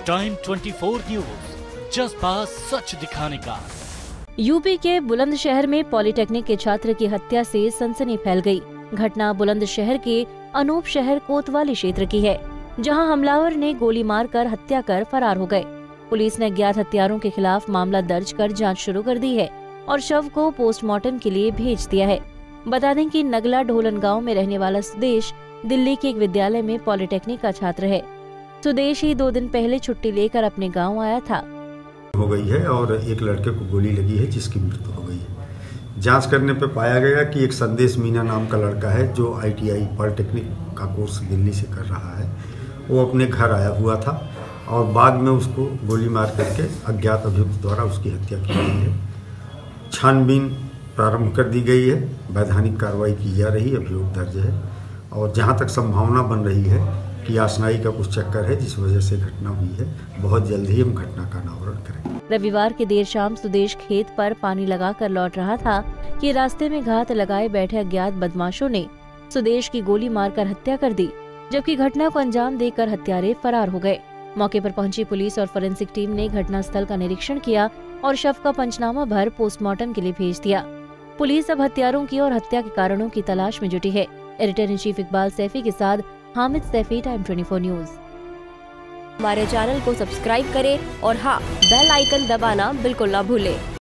Time 24 news, जज्बा सच दिखाने का। यूपी के बुलंदशहर में पॉलिटेक्निक के छात्र की हत्या से सनसनी फैल गई। घटना बुलंदशहर के अनूप शहर कोतवाली क्षेत्र की है, जहां हमलावर ने गोली मारकर हत्या कर फरार हो गए। पुलिस ने अज्ञात हत्यारों के खिलाफ मामला दर्ज कर जांच शुरू कर दी है और शव को पोस्टमार्टम के लिए भेज दिया है। बता दें कि नगला ढोलन गांव में रहने वाला सुदेश दिल्ली के एक विद्यालय में पॉलिटेक्निक का छात्र है। सुदेश ही 2 दिन पहले छुट्टी लेकर अपने गाँव आया था। हो गई है और एक लड़के को गोली लगी है जिसकी मृत्यु हो गई है। जांच करने पर पाया गया कि एक संदेश मीना नाम का लड़का है जो ITI पॉलिटेक्निक का कोर्स दिल्ली से कर रहा है। वो अपने घर आया हुआ था और बाद में उसको गोली मार करके अज्ञात अभियुक्त द्वारा उसकी हत्या की गई है। छानबीन प्रारंभ कर दी गई है, वैधानिक कार्रवाई की जा रही है, अभियोग दर्ज है और जहाँ तक संभावना बन रही है कि आसनाई का कुछ चक्कर है जिस वजह से घटना हुई है। बहुत जल्द ही हम घटना का अनावरण करेंगे। रविवार की देर शाम सुदेश खेत पर पानी लगाकर लौट रहा था कि रास्ते में घात लगाए बैठे अज्ञात बदमाशों ने सुदेश की गोली मारकर हत्या कर दी, जबकि घटना को अंजाम देकर हत्यारे फरार हो गए। मौके पर पहुंची पुलिस और फोरेंसिक टीम ने घटनास्थल का निरीक्षण किया और शव का पंचनामा भर पोस्टमार्टम के लिए भेज दिया। पुलिस अब हत्यारों की और हत्या के कारणों की तलाश में जुटी है। Editor in chief Iqbal Saifi के साथ हामिद सैफी, टाइम 24 न्यूज। हमारे चैनल को सब्सक्राइब करें और हाँ, बेल आइकन दबाना बिल्कुल ना भूलें।